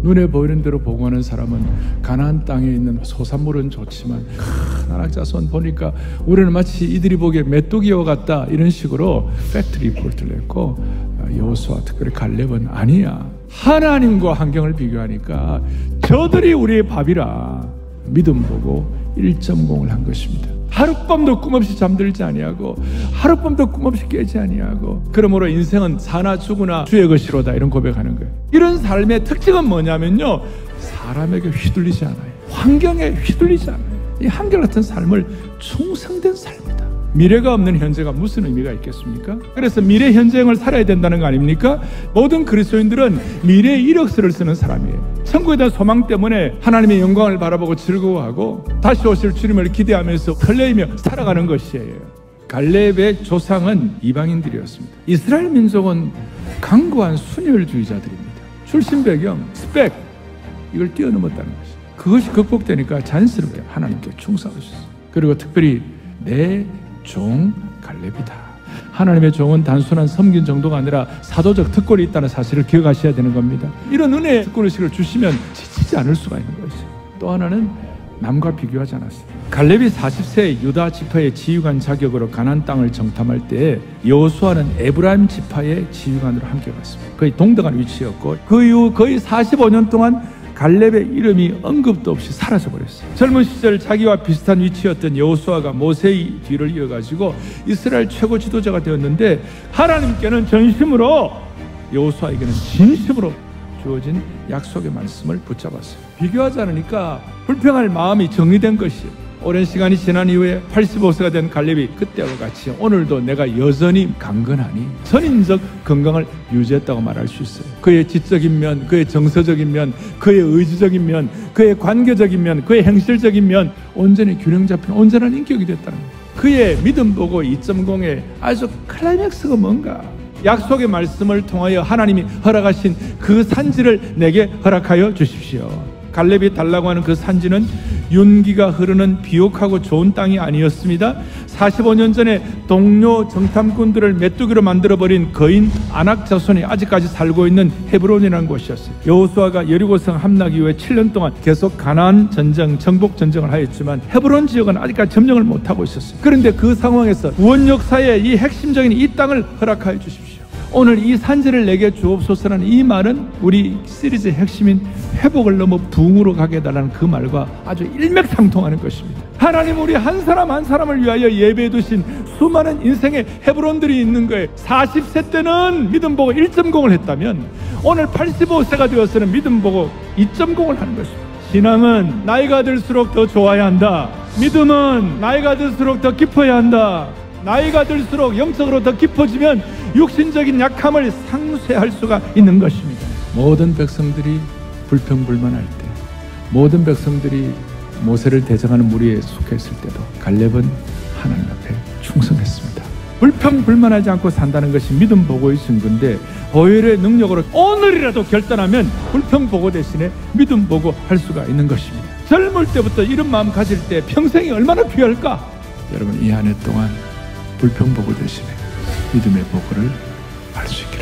눈에 보이는 대로 보고하는 사람은 가나안 땅에 있는 소산물은 좋지만 큰 안악자손 보니까 우리는 마치 이들이 보기에 메뚜기와 같다, 이런 식으로 팩트 리포트를 냈고, 여호수아 특별히 갈렙은 아니야, 하나님과 환경을 비교하니까 저들이 우리의 밥이라 믿음 보고 1.0을 한 것입니다. 하룻밤도 꿈없이 잠들지 아니하고 하룻밤도 꿈없이 깨지 아니하고, 그러므로 인생은 사나 죽으나 주의 것이로다, 이런 고백하는 거예요. 이런 삶의 특징은 뭐냐면요, 사람에게 휘둘리지 않아요. 환경에 휘둘리지 않아요. 이 한결같은 삶을 충성된 삶이다. 미래가 없는 현재가 무슨 의미가 있겠습니까? 그래서 미래 현재형을 살아야 된다는 거 아닙니까? 모든 그리스도인들은 미래의 이력서를 쓰는 사람이에요. 천국에 대한 소망 때문에 하나님의 영광을 바라보고 즐거워하고 다시 오실 주님을 기대하면서 설레이며 살아가는 것이에요. 갈렙의 조상은 이방인들이었습니다. 이스라엘 민족은 강고한 순혈주의자들입니다. 출신 배경, 스펙, 이걸 뛰어넘었다는 것이죠. 그것이 극복되니까 자연스럽게 하나님께 충성하셨어요. 그리고 특별히 내 종 갈렙이다. 하나님의 종은 단순한 섬긴 정도가 아니라 사도적 특권이 있다는 사실을 기억하셔야 되는 겁니다. 이런 은혜의 특권의식을 주시면 지치지 않을 수가 있는 것이죠. 또 하나는 남과 비교하지 않았어요. 갈렙이 40세 유다 지파의 지휘관 자격으로 가나안 땅을 정탐할 때 여호수아는 에브라임 지파의 지휘관으로 함께 갔습니다. 거의 동등한 위치였고, 그 이후 거의 45년 동안 갈렙의 이름이 언급도 없이 사라져버렸어요. 젊은 시절 자기와 비슷한 위치였던 여호수아가 모세의 뒤를 이어가지고 이스라엘 최고 지도자가 되었는데, 하나님께는 전심으로, 여호수아에게는 진심으로 주어진 약속의 말씀을 붙잡았어요. 비교하지 않으니까 불평할 마음이 정리된 것이에요. 오랜 시간이 지난 이후에 85세가 된 갈렙이 그때와 같이 오늘도 내가 여전히 강건하니 선인적 건강을 유지했다고 말할 수 있어요. 그의 지적인 면, 그의 정서적인 면, 그의 의지적인 면, 그의 관계적인 면, 그의 행실적인 면, 온전히 균형 잡힌 온전한 인격이 됐다는 거예요. 그의 믿음 보고 2.0의 아주 클라이맥스가 뭔가, 약속의 말씀을 통하여 하나님이 허락하신 그 산지를 내게 허락하여 주십시오. 갈렙이 달라고 하는 그 산지는 윤기가 흐르는 비옥하고 좋은 땅이 아니었습니다. 45년 전에 동료 정탐꾼들을 메뚜기로 만들어버린 거인 아낙 자손이 아직까지 살고 있는 헤브론이라는 곳이었어요. 여호수아가 여리고성 함락 이후에 7년 동안 계속 가나안 전쟁, 정복 전쟁을 하였지만 헤브론 지역은 아직까지 점령을 못하고 있었어요. 그런데 그 상황에서 구원 역사의 이 핵심적인 이 땅을 허락하여 주십시오. 오늘 이 산지를 내게 주옵소서라는 이 말은 우리 시리즈의 핵심인 회복을 넘어 부흥으로 가게 해달라는 그 말과 아주 일맥상통하는 것입니다. 하나님, 우리 한 사람 한 사람을 위하여 예배해 두신 수많은 인생의 헤브론들이 있는 거예요. 40세 때는 믿음 보고 1.0을 했다면 오늘 85세가 되어서는 믿음 보고 2.0을 하는 것입니다. 신앙은 나이가 들수록 더 좋아야 한다. 믿음은 나이가 들수록 더 깊어야 한다. 나이가 들수록 영적으로 더 깊어지면 육신적인 약함을 상쇄할 수가 있는 것입니다. 모든 백성들이 불평불만할 때, 모든 백성들이 모세를 대적하는 무리에 속했을 때도 갈렙은 하나님 앞에 충성했습니다. 불평불만하지 않고 산다는 것이 믿음 보고의 증거인데, 보혈의 능력으로 오늘이라도 결단하면 불평보고 대신에 믿음 보고 할 수가 있는 것입니다. 젊을 때부터 이런 마음 가질 때 평생이 얼마나 귀할까? 여러분, 이 한 해 동안 불평보고 대신에 믿음의 보고를 할 수 있기를